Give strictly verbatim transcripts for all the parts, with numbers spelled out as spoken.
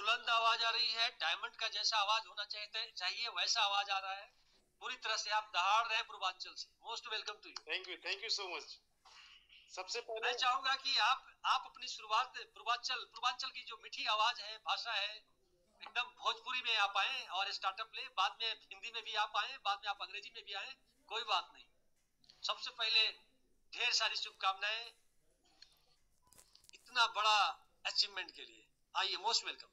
बुलंद आवाज आ रही है, डायमंड का जैसा आवाज होना चाहिए चाहिए वैसा आवाज आ रहा है। पूरी तरह से आप दहाड़ रहे हैं पूर्वांचल से। Most welcome to you. Thank you, thank you so much. सबसे पहले मैं चाहूंगा कि आप आप अपनी शुरुआत पूर्वांचल पूर्वांचल की जो मीठी आवाज है, भाषा है, एकदम भोजपुरी में आप आए और स्टार्टअप ले, बाद में हिंदी में भी आप आए, बाद में आप अंग्रेजी में भी आए, कोई बात नहीं। सबसे पहले ढेर सारी शुभकामनाएं इतना बड़ा अचीवमेंट के लिए। आइए, मोस्ट वेलकम।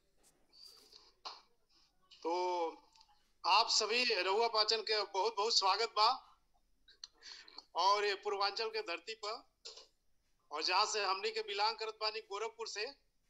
तो आप सभी रहुआ पाचन के बहुत बहुत स्वागत बा और ये पूर्वांचल के धरती पर, और जहाँ से हमनी के बिलोंग करत बानी गोरखपुर से।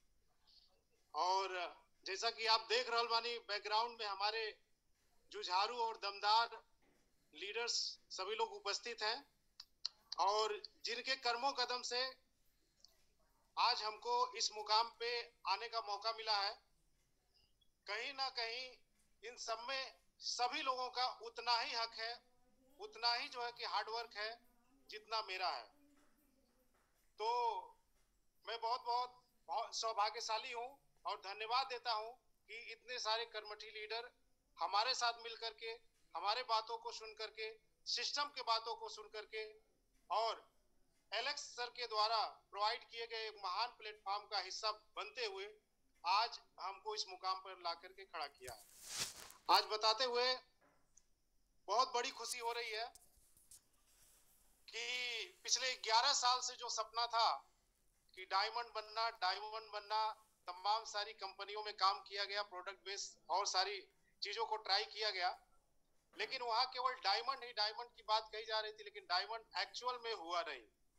और जैसा कि आप देख रहल बानी बैकग्राउंड में हमारे जुझारू और दमदार लीडर्स सभी लोग उपस्थित हैं, और जिनके कर्मों कदम से आज हमको इस मुकाम पे आने का मौका मिला है। कहीं ना कहीं इन सब में सभी लोगों का उतना ही हक है, उतना ही जो है कि हार्डवर्क है जितना मेरा है। तो मैं बहुत बहुत, बहुत सौभाग्यशाली हूँ और धन्यवाद देता हूँ कि इतने सारे कर्मठी लीडर हमारे साथ मिल करके, हमारे बातों को सुन करके, सिस्टम के बातों को सुन करके और एलेक्स सर के द्वारा प्रोवाइड किए गए एक महान प्लेटफॉर्म का हिस्सा बनते हुए आज हमको इस मुकाम पर ला करके खड़ा किया है। आज बताते हुए बहुत बड़ी खुशी हो रही है कि पिछले ग्यारह साल से जो सपना था कि डायमंड बनना डायमंड बनना तमाम सारी कंपनियों में काम किया गया, प्रोडक्ट बेस और सारी चीजों को ट्राई किया गया, लेकिन वहां केवल डायमंड ही डायमंड की बात कही जा रही थी, लेकिन डायमंड एक्चुअल में हुआ नहीं।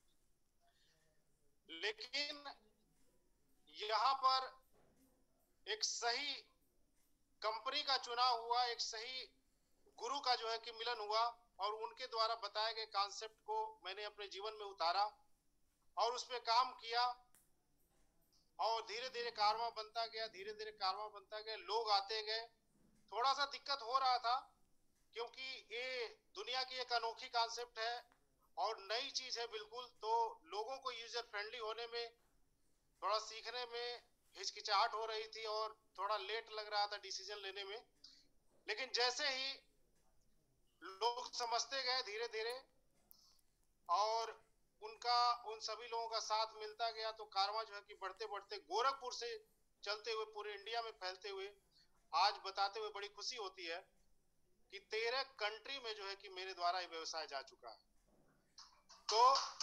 लेकिन यहाँ पर एक सही कंपनी का चुनाव हुआ, एक सही गुरु का जो है कि मिलन हुआ, और उनके द्वारा बताए गए कॉन्सेप्ट को मैंने अपने जीवन में उतारा और उस पर काम किया, और धीरे धीरे कारवां बनता गया, धीरे धीरे कारवां बनता गया, लोग आते गए। थोड़ा सा दिक्कत हो रहा था क्योंकि ये दुनिया की एक अनोखी कॉन्सेप्ट है और नई चीज है बिल्कुल, तो लोगों को यूजर फ्रेंडली होने में, थोड़ा सीखने में हिचकिचाहट हो रही थी और थोड़ा लेट लग रहा था डिसीजन लेने में। लेकिन जैसे ही लोग समझते गए धीरे धीरे और उनका उन सभी लोगों का साथ मिलता गया, तो कारवां जो है कि बढ़ते बढ़ते गोरखपुर से चलते हुए पूरे इंडिया में फैलते हुए आज बताते हुए बड़ी खुशी होती है कि तेरह कंट्री में जो है कि मेरे द्वारा ये व्यवसाय जा चुका है। तो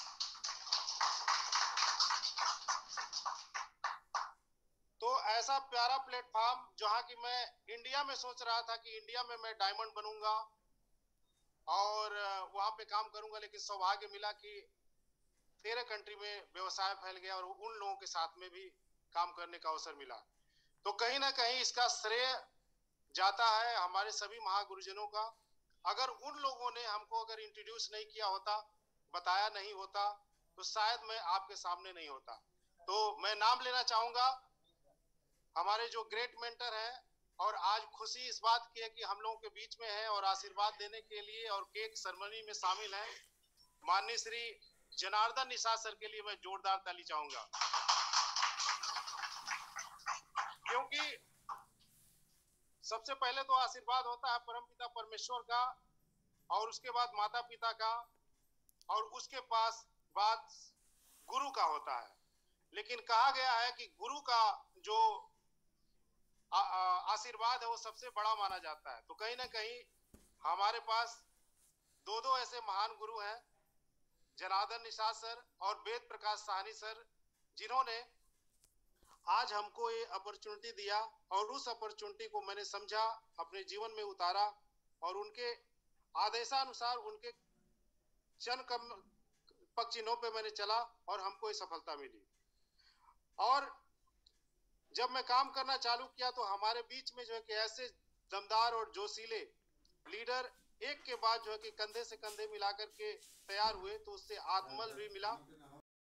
तो ऐसा प्यारा प्लेटफॉर्म जहां कि मैं इंडिया में सोच रहा था कि इंडिया में मैं डायमंड बनूंगा और वहां पे काम करूंगा, लेकिन सौभाग्य मिला कि तेरह कंट्री में व्यवसाय फैल गया और उन लोगों के साथ में भी काम करने का अवसर मिला। तो कहीं ना कहीं इसका श्रेय जाता है हमारे सभी महागुरुजनों का। अगर उन लोगों ने हमको अगर इंट्रोड्यूस नहीं किया होता, बताया नहीं होता, तो शायद मैं आपके सामने नहीं होता। तो मैं नाम लेना चाहूंगा हमारे जो ग्रेट मेंटर हैं, और आज खुशी इस बात की है कि हम लोगों के बीच में है और आशीर्वाद देने के लिए और केक सेरेमनी में शामिल हैं माननीय श्री जनार्दन निषाद सर के लिए मैं जोरदार ताली चाहूंगा, क्योंकि सबसे पहले तो आशीर्वाद होता है परमपिता परमेश्वर का, और उसके बाद माता पिता का, और उसके पास बात गुरु का होता है। लेकिन कहा गया है कि गुरु का जो आशीर्वाद है वो सबसे बड़ा माना जाता है। तो कहीं ना कहीं हमारे पास दो दो ऐसे महान गुरु हैं, जनार्दन निषाद सर और वेद प्रकाश साहनी सर, जिन्होंने आज हमको ये अपॉर्चुनिटी दिया और उस अपॉर्चुनिटी को मैंने समझा, अपने जीवन में उतारा और उनके आदेशानुसार उनके चरण कम पग चिन्हों पे मैंने चला और हमको ये सफलता मिली। और जब मैं काम करना चालू किया तो हमारे बीच में जो है कि ऐसे दमदार और जोशीले लीडर एक के बाद जो है कि कंधे से कंधे मिलाकर के तैयार हुए, तो उससे आत्मबल भी मिला